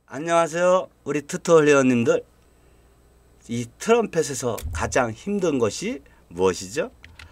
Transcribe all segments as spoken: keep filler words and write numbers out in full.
안녕하세요. 우리 튜토 회원님들. 이 트럼펫에서 가장 힘든 것이 무엇이죠?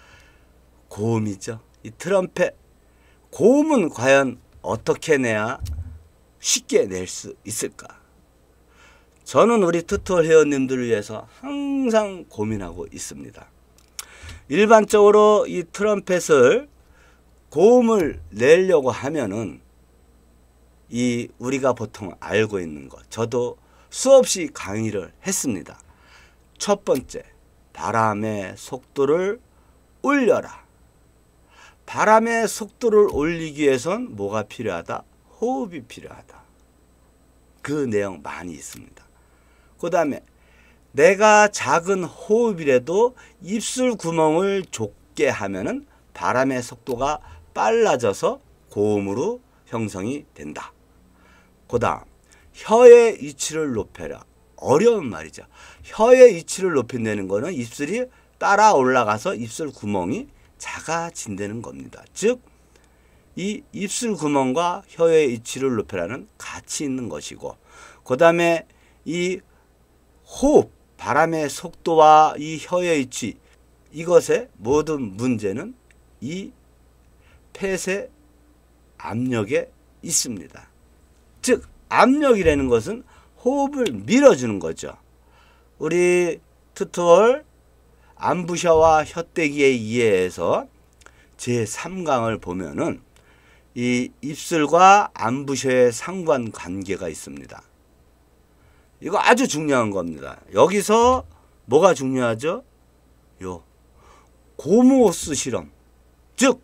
고음이죠. 이 트럼펫 고음은 과연 어떻게 내야 쉽게 낼 수 있을까? 저는 우리 튜토 회원님들을 위해서 항상 고민하고 있습니다. 일반적으로 이 트럼펫을 고음을 내려고 하면은 이 우리가 보통 알고 있는 것, 저도 수없이 강의를 했습니다. 첫 번째, 바람의 속도를 올려라. 바람의 속도를 올리기 위해선 뭐가 필요하다? 호흡이 필요하다. 그 내용 많이 있습니다. 그 다음에 내가 작은 호흡이라도 입술 구멍을 좁게 하면은 바람의 속도가 빨라져서 고음으로 형성이 된다. 그 다음 혀의 위치를 높여라. 어려운 말이죠. 혀의 위치를 높인다는 거는 입술이 따라 올라가서 입술 구멍이 작아진다는 겁니다. 즉 이 입술 구멍과 혀의 위치를 높여라는 같이 있는 것이고, 그 다음에 이 호흡, 바람의 속도와 이 혀의 위치, 이것의 모든 문제는 이 폐쇄 압력에 있습니다. 즉 압력이라는 것은 호흡을 밀어주는 거죠. 우리 튜토얼 안부셔와 혀대기에 의해서 제삼 강을 보면은 이 입술과 안부셔의 상관관계가 있습니다. 이거 아주 중요한 겁니다. 여기서 뭐가 중요하죠? 요 고무호스 실험. 즉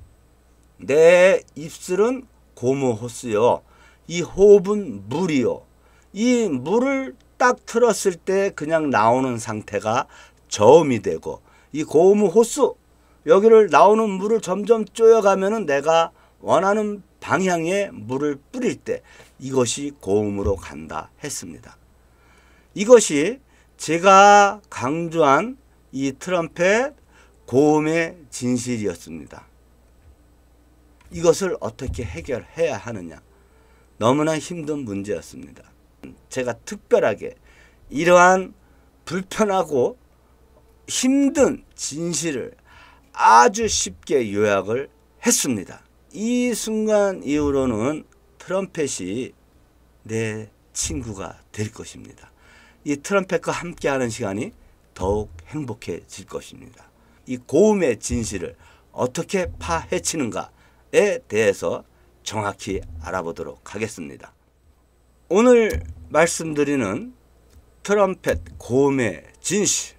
내 입술은 고무호스요. 이 호흡은 물이요. 이 물을 딱 틀었을 때 그냥 나오는 상태가 저음이 되고, 이 고무호스 여기를 나오는 물을 점점 쪼여가면은 내가 원하는 방향에 물을 뿌릴 때 이것이 고음으로 간다 했습니다. 이것이 제가 강조한 이 트럼펫 고음의 진실이었습니다. 이것을 어떻게 해결해야 하느냐, 너무나 힘든 문제였습니다. 제가 특별하게 이러한 불편하고 힘든 진실을 아주 쉽게 요약을 했습니다. 이 순간 이후로는 트럼펫이 내 친구가 될 것입니다. 이 트럼펫과 함께하는 시간이 더욱 행복해질 것입니다. 이 고음의 진실을 어떻게 파헤치는가에 대해서 정확히 알아보도록 하겠습니다. 오늘 말씀드리는 트럼펫 고음의 진실,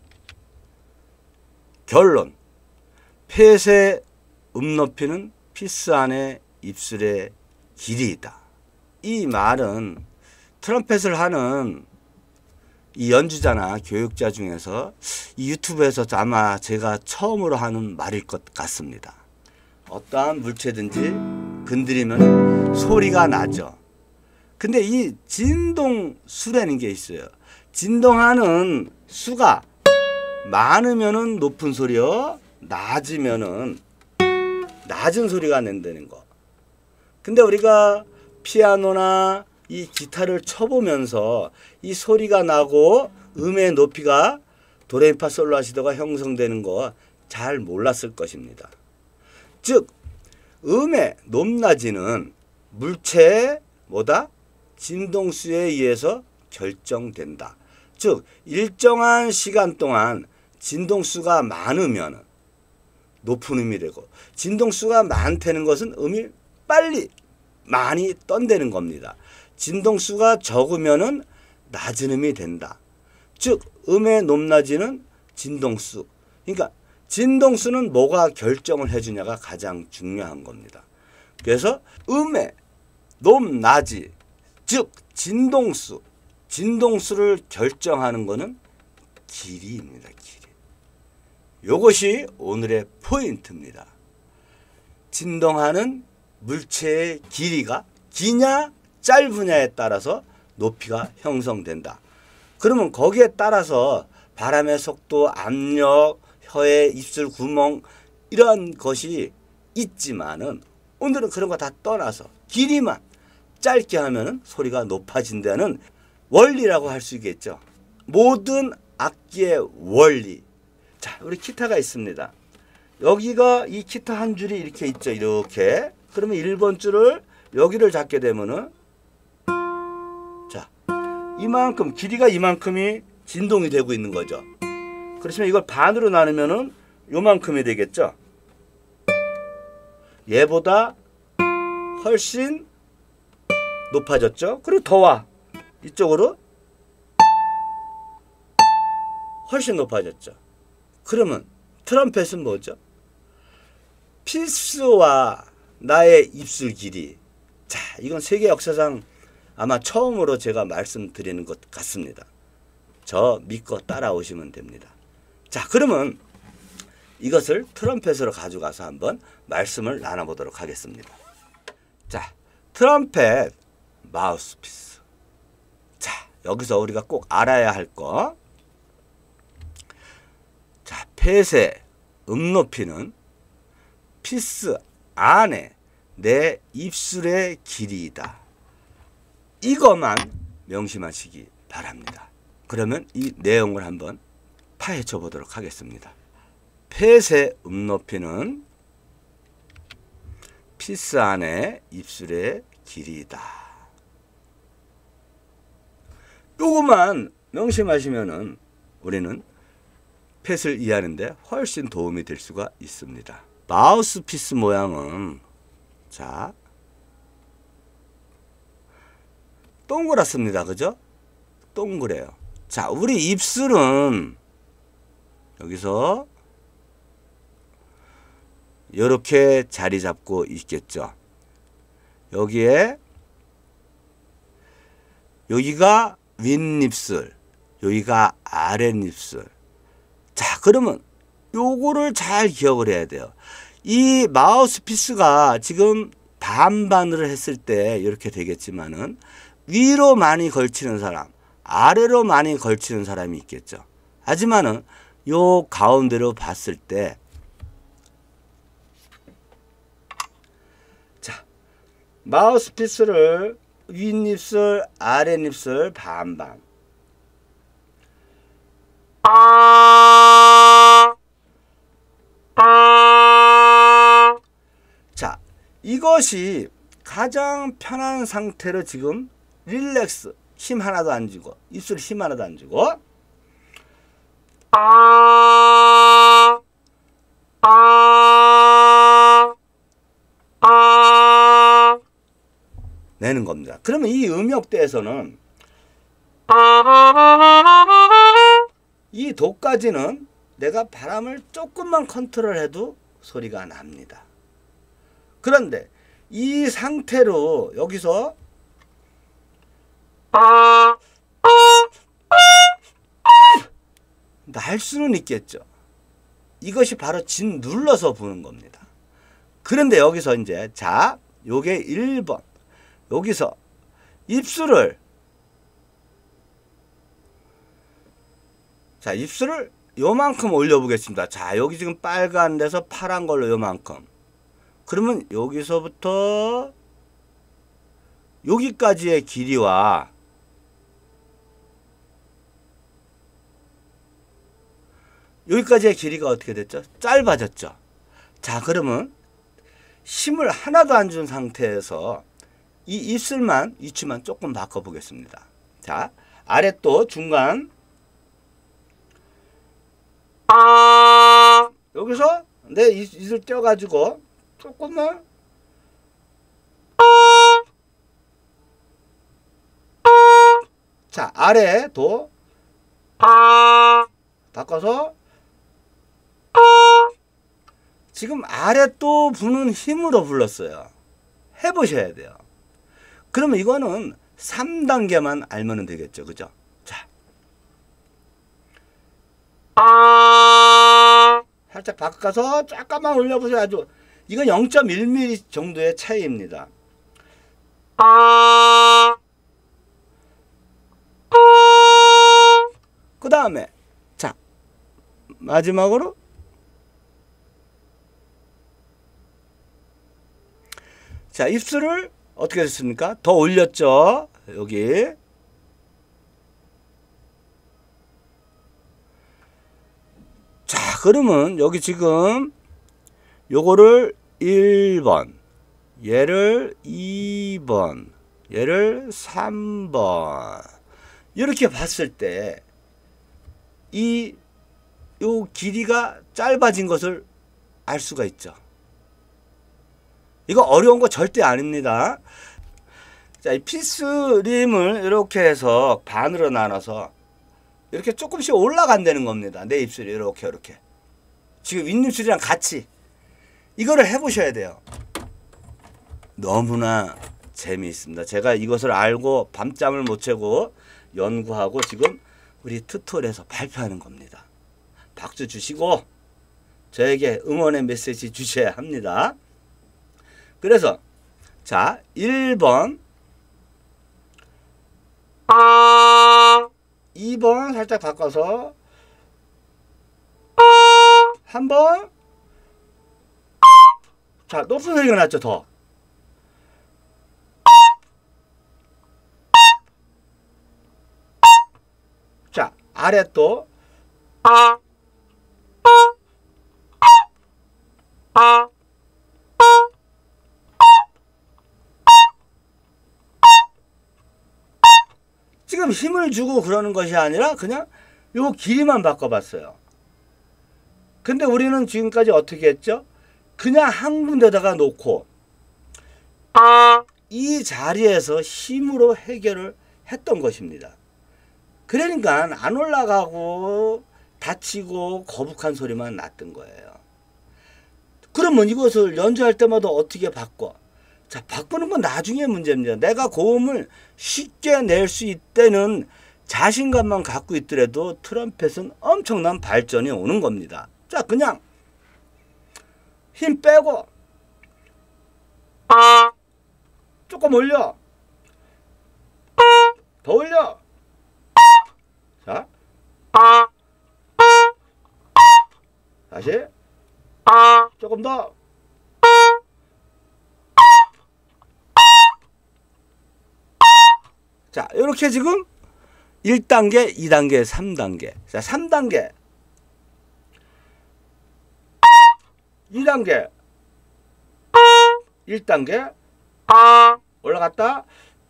결론, 폐쇄 음 높이는 피스 안의 입술의 길이다. 이 말은 트럼펫을 하는 이 연주자나 교육자 중에서 이 유튜브에서 아마 제가 처음으로 하는 말일 것 같습니다. 어떠한 물체든지 건드리면 소리가 나죠. 근데 이 진동수라는 게 있어요. 진동하는 수가 많으면은 높은 소리요, 낮으면은 낮은 소리가 낸다는 거. 근데 우리가 피아노나 이 기타를 쳐보면서 이 소리가 나고 음의 높이가 도레미파솔라시도가 형성되는 거 잘 몰랐을 것입니다. 즉 음의 높낮이는 물체의 뭐다? 진동수에 의해서 결정된다. 즉 일정한 시간 동안 진동수가 많으면 높은 음이 되고, 진동수가 많다는 것은 음이 빨리 많이 떤다는 겁니다. 진동수가 적으면은 낮은 음이 된다. 즉 음의 높낮이는 진동수. 그러니까 진동수는 뭐가 결정을 해주냐가 가장 중요한 겁니다. 그래서 음의 높낮이, 즉 진동수, 진동수를 결정하는 것은 길이입니다. 길이. 이것이 오늘의 포인트입니다. 진동하는 물체의 길이가 기냐 짧으냐에 따라서 높이가 형성된다. 그러면 거기에 따라서 바람의 속도, 압력, 혀의 입술 구멍 이러한 것이 있지만은 오늘은 그런 거 다 떠나서 길이만 짧게 하면 소리가 높아진다는 원리라고 할 수 있겠죠. 모든 악기의 원리. 자, 우리 기타가 있습니다. 여기가 이 기타 한 줄이 이렇게 있죠. 이렇게. 그러면 일 번 줄을 여기를 잡게 되면은 자, 이만큼 길이가 이만큼이 진동이 되고 있는 거죠. 그렇지만 이걸 반으로 나누면은 요만큼이 되겠죠. 얘보다 훨씬 높아졌죠. 그리고 더 와. 이쪽으로 훨씬 높아졌죠. 그러면 트럼펫은 뭐죠? 피스와 나의 입술 길이. 자, 이건 세계 역사상 아마 처음으로 제가 말씀드리는 것 같습니다. 저 믿고 따라오시면 됩니다. 자, 그러면 이것을 트럼펫으로 가져가서 한번 말씀을 나눠보도록 하겠습니다. 자, 트럼펫 마우스피스. 자, 여기서 우리가 꼭 알아야 할 거. 자, 펫의 음 높이는 피스 안에 내 입술의 길이이다. 이것만 명심하시기 바랍니다. 그러면 이 내용을 한번 파헤쳐 보도록 하겠습니다. 펫의 음 높이는 피스 안에 입술의 길이다. 요것만 명심하시면은 우리는 펫을 이해하는데 훨씬 도움이 될 수가 있습니다. 마우스피스 모양은 자 동그랗습니다. 그죠? 동그래요. 자, 우리 입술은 여기서 이렇게 자리 잡고 있겠죠. 여기에 여기가 윗입술, 여기가 아랫입술. 자, 그러면 요거를 잘 기억을 해야 돼요. 이 마우스피스가 지금 반반을 했을 때 이렇게 되겠지만은 위로 많이 걸치는 사람, 아래로 많이 걸치는 사람이 있겠죠. 하지만은 요 가운데로 봤을 때 자, 마우스피스를 윗입술, 아랫입술 반반. 자, 이것이 가장 편한 상태로 지금 릴렉스, 힘 하나도 안 주고, 입술 힘 하나도 안 주고, 내는 겁니다. 그러면 이 음역대에서는 이 도까지는 내가 바람을 조금만 컨트롤해도 소리가 납니다. 그런데 이 상태로 여기서 날 수는 있겠죠. 이것이 바로 진 눌러서 부는 겁니다. 그런데 여기서 이제 자, 요게 일 번. 여기서 입술을 자, 입술을 요만큼 올려 보겠습니다. 자, 여기 지금 빨간 데서 파란 걸로 요만큼. 그러면 여기서부터 여기까지의 길이와 여기까지의 길이가 어떻게 됐죠? 짧아졌죠. 자, 그러면 힘을 하나도 안 준 상태에서 이 입술만, 위치만 조금 바꿔 보겠습니다. 자, 아랫도 중간. 여기서 내 입술 떼어가지고 조금만 자, 아래도 바꿔서 지금 아랫도 부는 힘으로 불렀어요. 해보셔야 돼요. 그러면 이거는 삼 단계만 알면 되겠죠. 그죠? 자, 살짝 바꿔서 잠깐만 올려보세요. 아주 이건 영 점 일 밀리미터 정도의 차이입니다. 그 다음에 자, 마지막으로 자, 입술을 어떻게 됐습니까? 더 올렸죠. 여기. 자, 그러면 여기 지금 요거를 일 번, 얘를 이 번, 얘를 삼 번 이렇게 봤을 때 이 요 길이가 짧아진 것을 알 수가 있죠. 이거 어려운 거 절대 아닙니다. 자, 이 피스림을 이렇게 해서 반으로 나눠서 이렇게 조금씩 올라간다는 겁니다. 내 입술이 이렇게 이렇게 지금 윗입술이랑 같이 이거를 해보셔야 돼요. 너무나 재미있습니다. 제가 이것을 알고 밤잠을 못 채고 연구하고 지금 우리 튜토리얼에서 발표하는 겁니다. 박수 주시고 저에게 응원의 메시지 주셔야 합니다. 그래서 자, 일 번, 이 번 살짝 바꿔서 삼 번. 자, 높은 소리가 났죠. 더. 자, 아래 또 지금 힘을 주고 그러는 것이 아니라 그냥 요 길이만 바꿔봤어요. 근데 우리는 지금까지 어떻게 했죠? 그냥 한 군데다가 놓고 이 자리에서 힘으로 해결을 했던 것입니다. 그러니까 안 올라가고 다치고 거북한 소리만 났던 거예요. 그러면 이것을 연주할 때마다 어떻게 바꿔? 자, 바꾸는 건 나중에 문제입니다. 내가 고음을 쉽게 낼 수 있다는 자신감만 갖고 있더라도 트럼펫은 엄청난 발전이 오는 겁니다. 자, 그냥 힘 빼고 조금 올려. 더 올려. 자, 다시 조금 더. 자, 이렇게 지금 일 단계, 이 단계, 삼 단계. 자, 삼 단계. 이 단계. 일 단계. 올라갔다.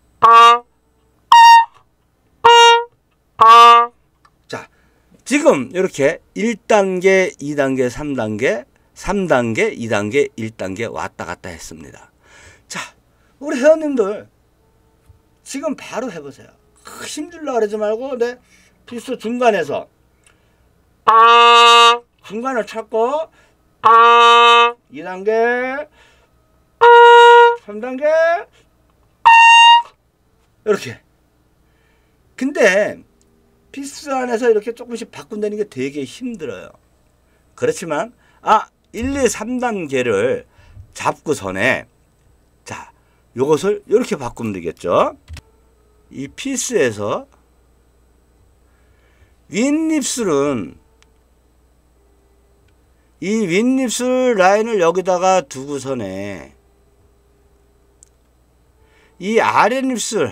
자, 지금 이렇게 일 단계, 이 단계, 삼 단계, 삼 단계, 이 단계, 일 단계 왔다 갔다 했습니다. 자, 우리 회원님들 지금 바로 해보세요. 힘주려고 그러지 말고 내 피스 중간에서 중간을 찾고 이 단계, 삼 단계 이렇게. 근데 피스 안에서 이렇게 조금씩 바꾼다는 게 되게 힘들어요. 그렇지만 아, 일, 이, 삼 단계를 잡고선에 자, 요것을 이렇게 바꾸면 되겠죠. 이 피스에서 윗입술은 이 윗입술 라인을 여기다가 두고선에 이 아랫입술,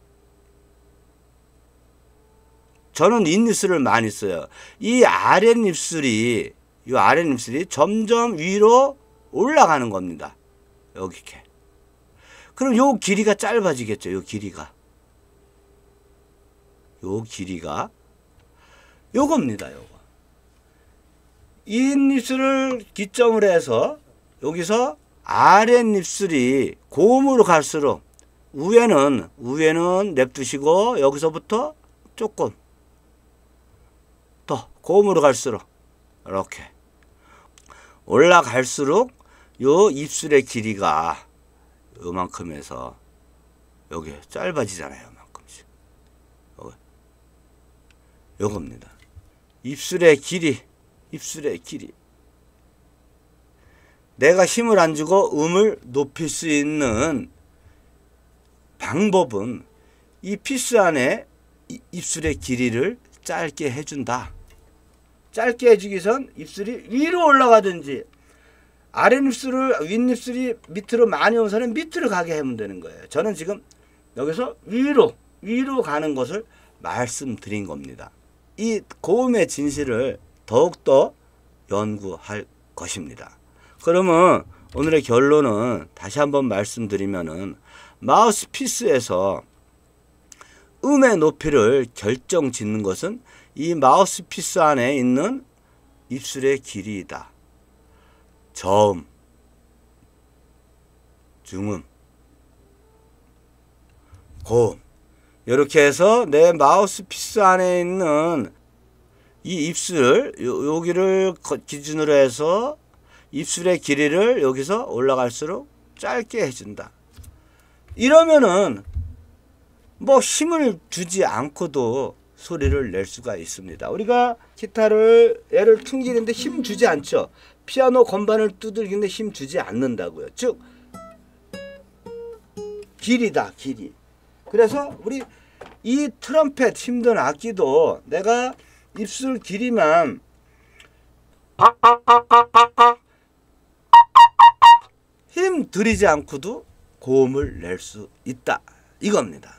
저는 윗입술을 많이 써요. 이 아랫입술이 이 아랫입술이 점점 위로 올라가는 겁니다. 여기 이렇게. 그럼 요 길이가 짧아지겠죠. 요 길이가. 요 길이가 요겁니다. 요거. 윗입술을 기점으로 해서 여기서 아랫입술이 고음으로 갈수록 위에는 위에는 냅두시고 여기서부터 조금 더 고음으로 갈수록 이렇게 올라갈수록 요 입술의 길이가 요만큼에서 여기 짧아지잖아요. 요만큼씩. 요겁니다. 입술의 길이, 입술의 길이. 내가 힘을 안 주고 음을 높일 수 있는 방법은 이 피스 안에 입술의 길이를 짧게 해준다. 짧게 해주기 전 입술이 위로 올라가든지 아랫입술을 윗입술이 밑으로 많이 온 사람은 밑으로 가게 하면 되는 거예요. 저는 지금 여기서 위로 위로 가는 것을 말씀드린 겁니다. 이 고음의 진실을 더욱더 연구할 것입니다. 그러면 오늘의 결론은 다시 한번 말씀드리면은 마우스피스에서 음의 높이를 결정 짓는 것은 이 마우스피스 안에 있는 입술의 길이이다. 저음, 중음, 고음, 이렇게 해서 내 마우스피스 안에 있는 이 입술 여기를 기준으로 해서 입술의 길이를 여기서 올라갈수록 짧게 해준다. 이러면은 뭐 힘을 주지 않고도 소리를 낼 수가 있습니다. 우리가 기타를 얘를 튕기는데 힘 주지 않죠. 피아노 건반을 두들기는데 힘 주지 않는다고요. 즉 길이다, 길이. 그래서 우리 이 트럼펫 힘든 악기도 내가 입술 길이만 힘 들이지 않고도 고음을 낼 수 있다. 이겁니다.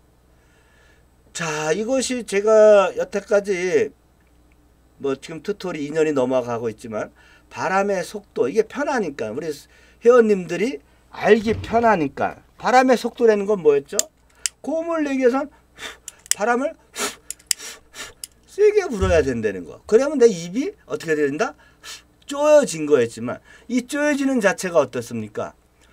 자, 이것이 제가 여태까지 뭐 지금 튜토리 이 년이 넘어가고 있지만 바람의 속도, 이게 편하니까 우리 회원님들이 알기 편하니까 바람의 속도라는 건 뭐였죠? 고음을 내기 위해서는 바람을 세게 불어야 된다는 거. 그러면 내 입이 어떻게 된다? 쪼여진 거였지만 이 쪼여지는 자체가 어떻습니까?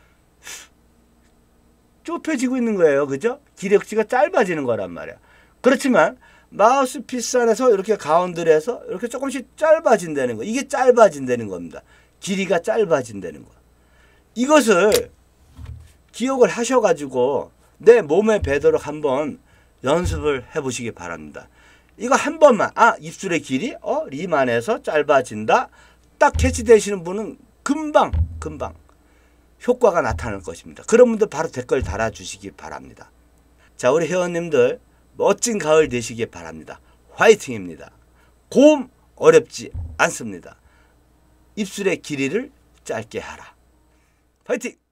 좁혀지고 있는 거예요. 그죠? 기력지가 짧아지는 거란 말이야. 그렇지만 마우스피스 안에서 이렇게 가운데로 해서 이렇게 조금씩 짧아진다는 거. 이게 짧아진다는 겁니다. 길이가 짧아진다는 거. 이것을 기억을 하셔가지고 내 몸에 배도록 한번 연습을 해보시기 바랍니다. 이거 한 번만, 아, 입술의 길이 어 림 안에서 짧아진다. 딱 캐치되시는 분은 금방 금방 효과가 나타날 것입니다. 그런 분들 바로 댓글 달아주시기 바랍니다. 자, 우리 회원님들 멋진 가을 되시기 바랍니다. 화이팅입니다. 고음 어렵지 않습니다. 입술의 길이를 짧게 하라. 화이팅!